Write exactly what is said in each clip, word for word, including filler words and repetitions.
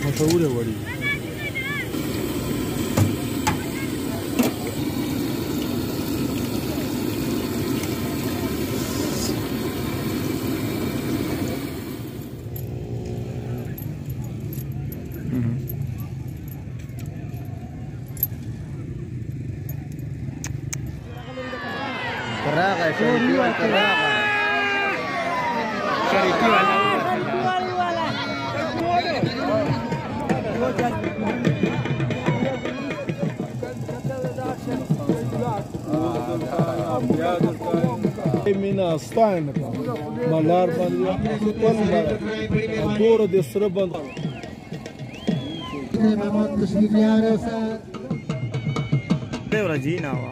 मशहूर है बड़ी। Karaga, Shariki wal Karaga. Shariki wal من أسطعنا ملار بندي والملار دور دي سربان محمد تشريف يا رسول ده ورجينا وا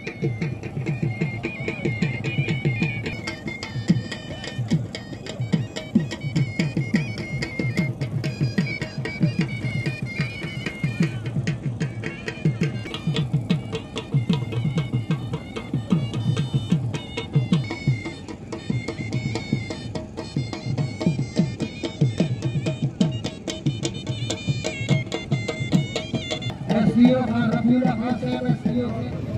رسيو خان رفيع خان سے رسيو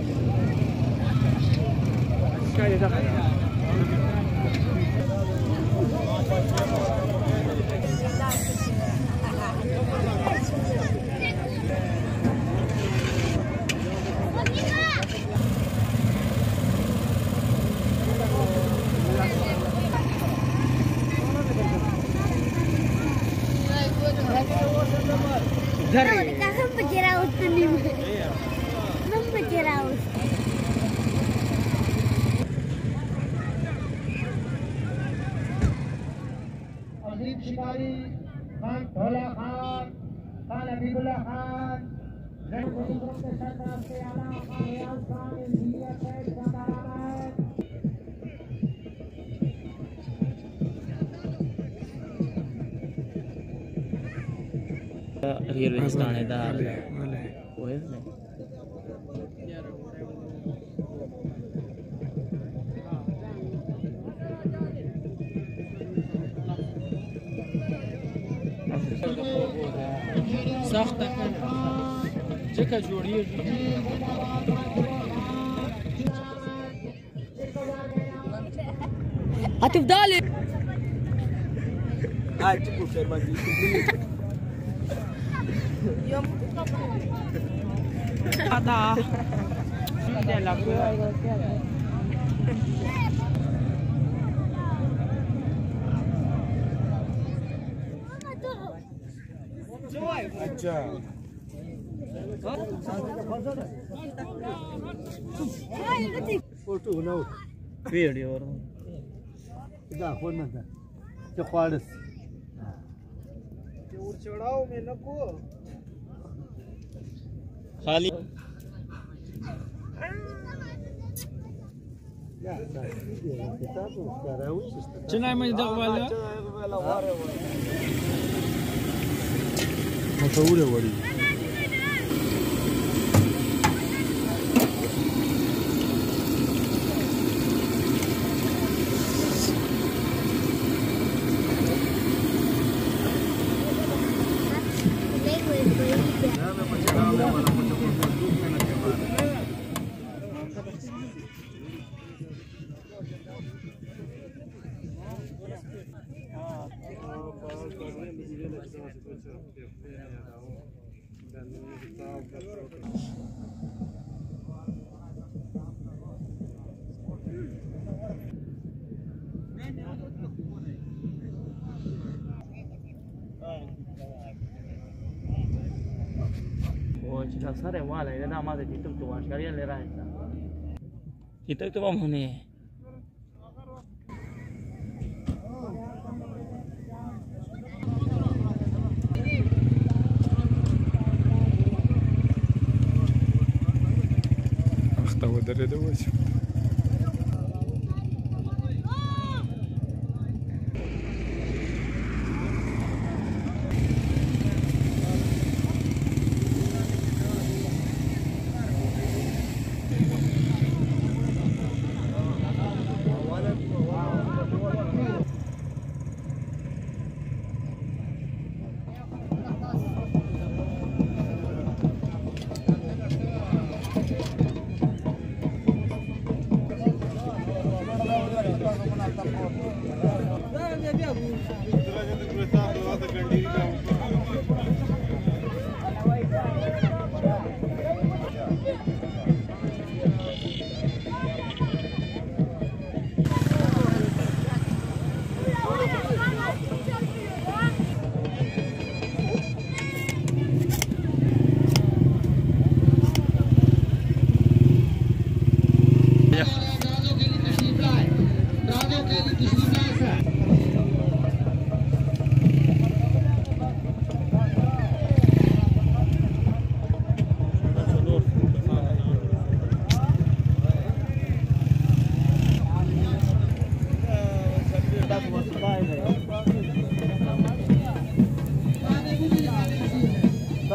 Jangan berjeraus tadi. Belum berjeraus. अजीब शिकारी खान ढोला खान खान हबीबुल्लाह खान जन कुतुब के सरदार से आला खान रियाज खान इंजीनियर सैयद सरदार अहमद रेलवे थानेदार वो है ना سخت جکه جوړیږي هتفضلي आज को Sharma ji يوم ada dia lagu अच्छा फोटो बनाओ वीडियो और دا خو نه ده چې خواړس ور چړاو مې نکو खाली یا دا کتاب وکړاو چنای مې دغواله مشهور है बड़ी। Cina sare wala ini nama ada di tuh tuan sekalian lerah kita itu apa mana اخته ودرېده وځي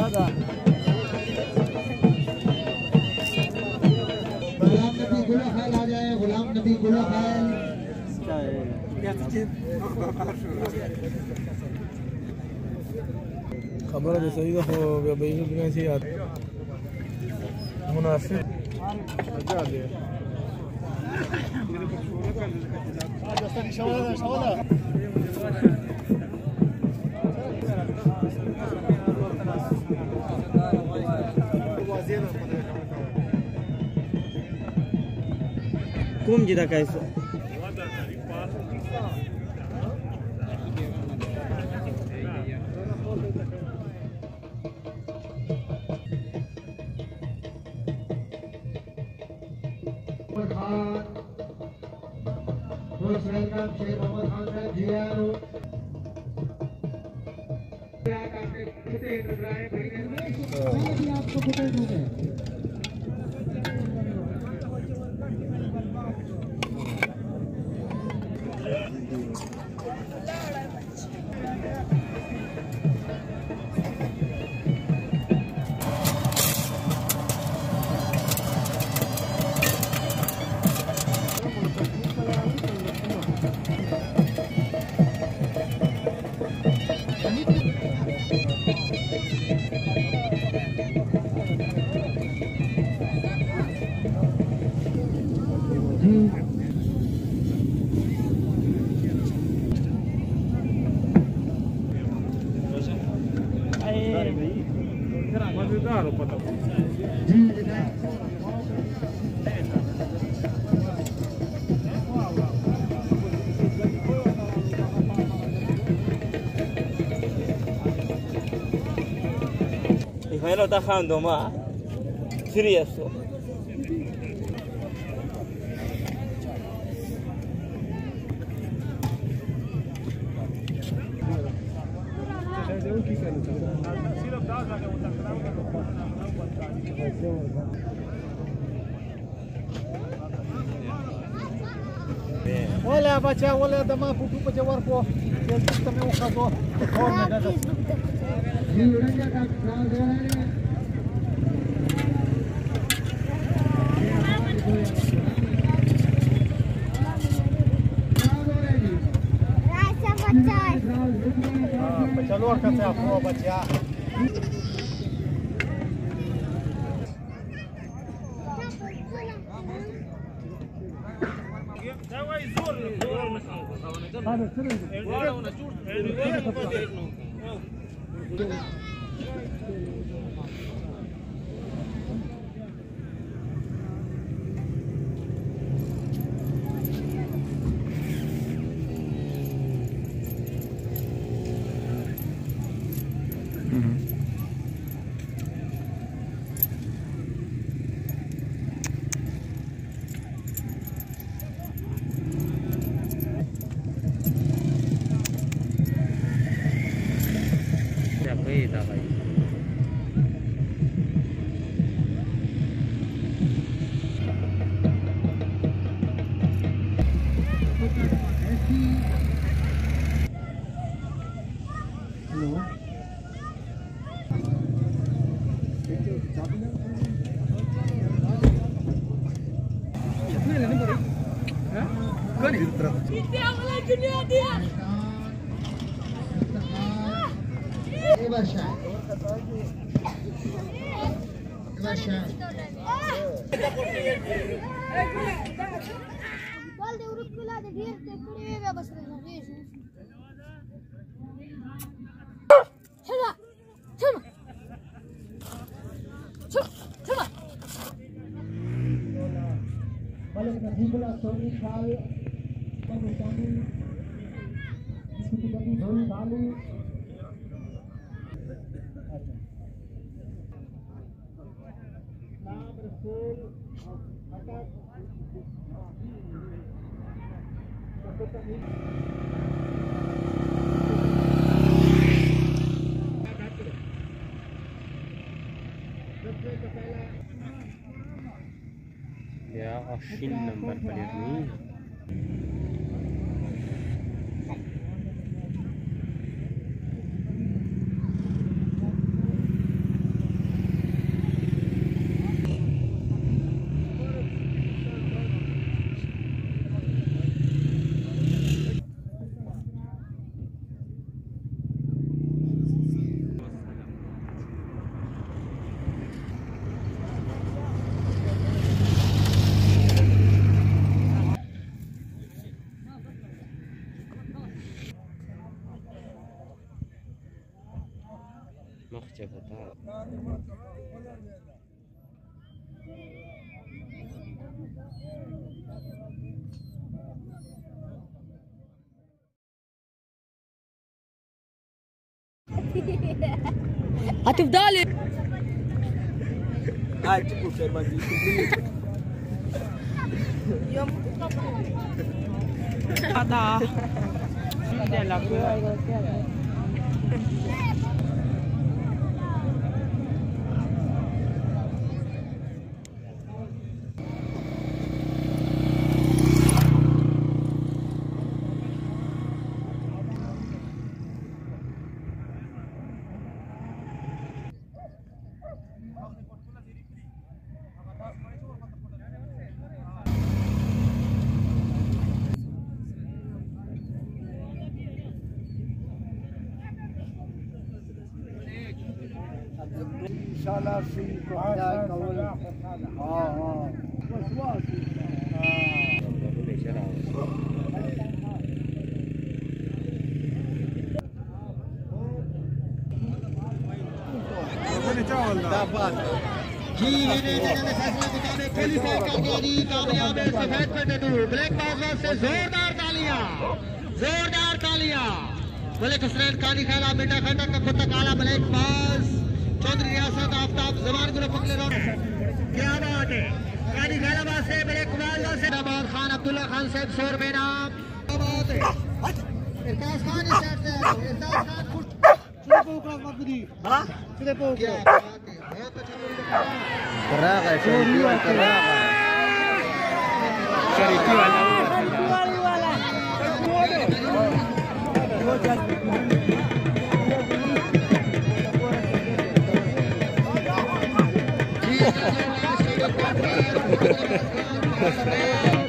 दादा गुलाम नबी गुलाखाल आ जाए, गुलाम नबी गुलाखाल। खबर है सही का हो गया भाई में से याद मुनासिब जा दे कुम जिदा कैसे आपको फुटेज हो गए। Ismael lo está dejando más. Serioso. Olha, batia, olha, da mão, pupu, batia, o arco. Ele também um casal. चलो करते आपको बच्चा Ya, Oshin nomor pada ini. هتفضلي قاعد تقول شرمان دي يوم ada dia lagu इंशाल्लाह सी को जाए कौल हां हां विश्वास जी लेने देने फैसला मुताबिक क्वालीफाई कामयाबी कामयाब है सफेद पे टटू ब्लैक बाजवा से जोरदार तालियां जोरदार तालियां मलिक हुसैन कानी खेला बेटा खंडा का कुत्ता काला ब्लैक बाज चौधरी रियासत आफ्ताब जवान ग्रुप अगले राउंड क्या बात है कानी खेला बाज से ब्लैक बाज से नवाज खान अब्दुल्ला खान साहब शोर में नाम क्या बात है इरफान खान इस साइड से इरफान खान सीधे पोकरा मकदी हां सीधे पोकरा बहुत अच्छा करागा शरीफी वाला करागा शरीफी वाला जी